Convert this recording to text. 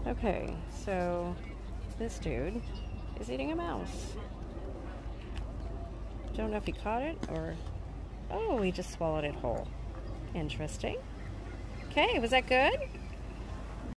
Okay, so this dude is eating a mouse. Don't know if he caught it or... Oh, he just swallowed it whole. Interesting. Okay, was that good?